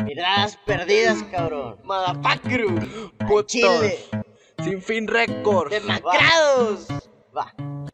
Miradas perdidas, cabrón. Motherfucker. Putos. Chile. Sin Fin Records. Demacrados. Va.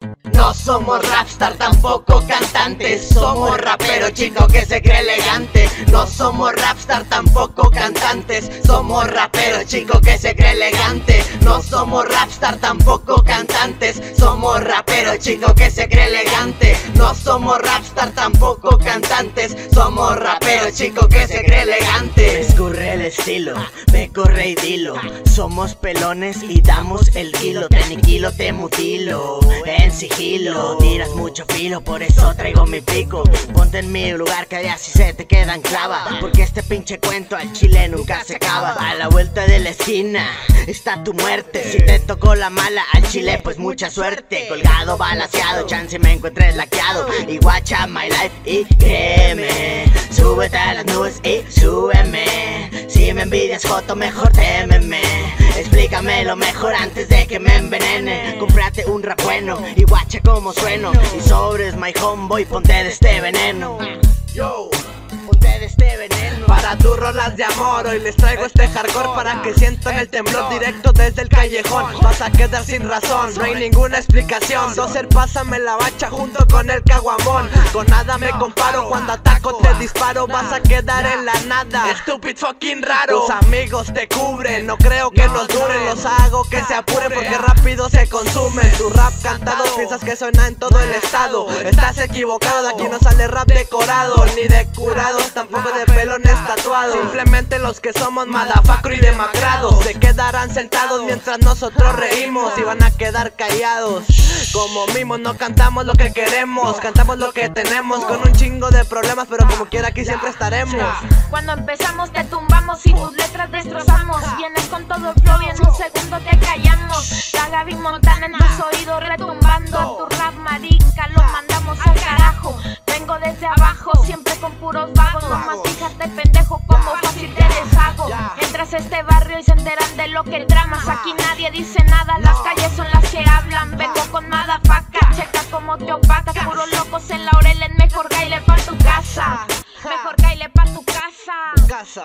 No somos rapstar, tampoco cantantes. Somos raperos, chico que se cree elegante. No somos rapstar, tampoco cantantes. Somos raperos, chico que se cree elegante. No somos rapstar, tampoco cantantes. Somos raperos, chico que se cree elegante. No somos rapstar, tampoco cantantes. Somos raperos, chico que se cree elegante. Me escurre el estilo, me corre y dilo. Somos pelones y damos el kilo. Te aniquilo, te mutilo en sigilo. Tiras mucho filo, por eso traigo mi pico. Ponte en mi lugar que ya si se te quedan clava. Porque este pinche cuento al chile nunca se acaba. A la vuelta de la esquina está tu muerte. Si te tocó la mala al chile pues mucha suerte. Colgado, balaseado, chance me encuentres laqueado. Y watcha my life y créeme. Súbete a las nubes y súbeme. Si me envidias joto mejor témeme. Explícame lo mejor antes de que me envenene. Cómprate un rap bueno y guacha como sueno. Y sobres my homeboy, ponte de este veneno. Yo, ponte de este veneno. Para tus rolas de amor, hoy les traigo este hardcore para que sientan el temblor directo desde el callejón. Vas a quedar sin razón, no hay ninguna explicación. Doser, pásame la bacha junto con el caguamón. Con nada me comparo, cuando ataco te disparo. Vas a quedar en la nada, stupid fucking raro. Tus amigos te cubren, no creo que nos duren. Los hago que se apuren porque rápido se consumen. Tu rap cantado, piensas que suena en todo el estado. Estás equivocado, de aquí no sale rap decorado. Ni de curados, tampoco de pelones tatuados. Simplemente los que somos motherfucker y demacrados se quedarán sentados mientras nosotros reímos y van a quedar callados. Como mimos no cantamos lo que queremos, cantamos lo que tenemos. Con un chingo de problemas, pero como quiera aquí siempre estaremos. Cuando empezamos te tumbamos y tus letras destrozamos. Vienes con todo el flow y en un segundo te callamos. La Gaby Montana en tus oídos retumbando. Tu rap marica lo mandamos al carajo. Vengo desde abajo, siempre con puros vagos. Nomás fíjate pendejo como fácil te deshago. Entras a este barrio y se enteran de lo que tramas. Aquí nadie dice nada, las calles son las que hablan. Vengo con motherfucker, checa como te opacas. Puros locos en Laureles, mejor caile pa' tu casa. Mejor caile pa' tu casa.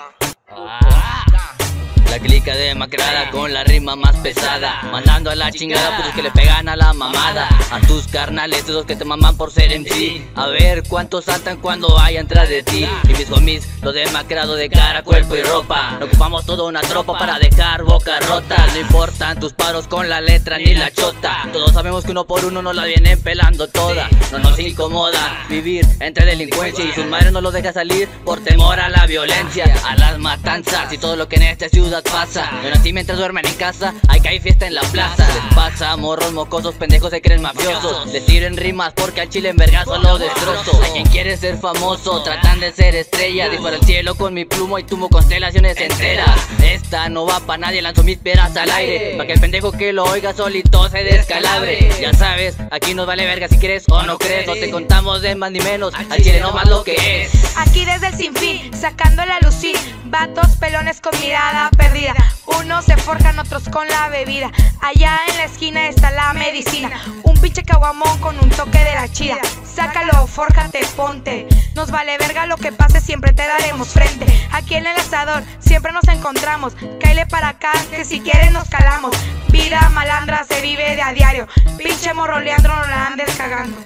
La clica demacrada con la rima más pesada, mandando a la chingada putos que le pegan a la mamada. A tus carnales, esos que te maman por ser MC. A ver cuántos saltan cuando vayan tras de ti. Y mis homies, lo demacrado de cara, cuerpo y ropa. No ocupamos toda una tropa para dejar boca rota. No importan tus paros con la letra ni la chota. Todos sabemos que uno por uno nos la vienen pelando toda. No nos incomoda vivir entre delincuencia y sus madres no los deja salir por temor a la violencia, a las matanzas y todo lo que en esta ciudad pasa. Pero así mientras duermen en casa, hay que hay fiesta en la plaza. Les pasa, morros mocosos, pendejos se creen mafiosos. Les tiren rimas porque al chile en vergazo lo destrozo. Hay quien quiere ser famoso, tratan de ser estrella. Disparo al cielo con mi plumo y tumbo constelaciones enteras. Esta no va pa' nadie, lanzo mis peras al aire, pa' que el pendejo que lo oiga solito se descalabre. Ya sabes, aquí nos vale verga si quieres o no crees. No te contamos de más ni menos, al chile no más lo que es. Aquí desde el sinfín, sacando la lucir. Vatos pelones con mirada perdida. Unos se forjan, otros con la bebida. Allá en la esquina está la medicina. Un pinche caguamón con un toque de la chida. Sácalo, fórjate, ponte. Nos vale verga lo que pase, siempre te daremos frente. Aquí en el asador siempre nos encontramos. Cáele para acá que si quieres nos calamos. Vida malandra se vive de a diario. Pinche morro Leandro no la andes cagando.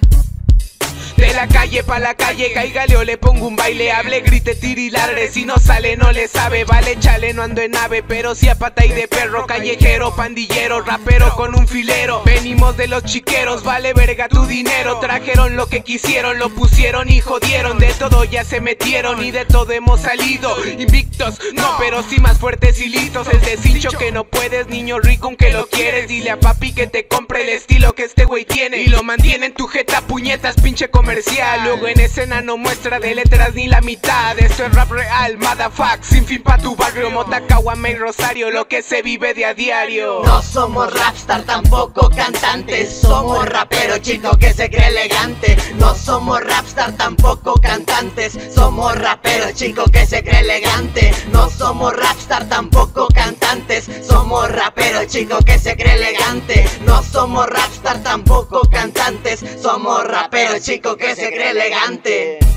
De la calle pa' la calle, cáigale o le pongo un baile. Hable, grite, tire y ladre, si no sale no le sabe. Vale, chale, no ando en ave, pero sí a pata y de perro. Callejero, pandillero, rapero con un filero. Venimos de los chiqueros, vale verga tu dinero. Trajeron lo que quisieron, lo pusieron y jodieron. De todo ya se metieron y de todo hemos salido. Invictos, no, pero sí más fuertes y listos. El deshincho que no puedes, niño rico aunque lo quieres. Dile a papi que te compre el estilo que este güey tiene y lo mantiene en tu jeta, puñetas, pinche comercial. Luego en escena no muestra de letras ni la mitad. Esto es rap real, motherfuck, sin fin pa' tu barrio. Mota, Caguama y Rosario, lo que se vive de a diario. No somos rapstar, tampoco cantantes. Somos raperos, chico que se cree elegante. No somos rapstar, tampoco cantantes. Somos raperos, chico que se cree elegante. No somos rapstar, tampoco cantantes. Somos raperos, chico que se cree elegante. No somos rapstar, tampoco cantantes. Somos raperos, chico que se cree elegante.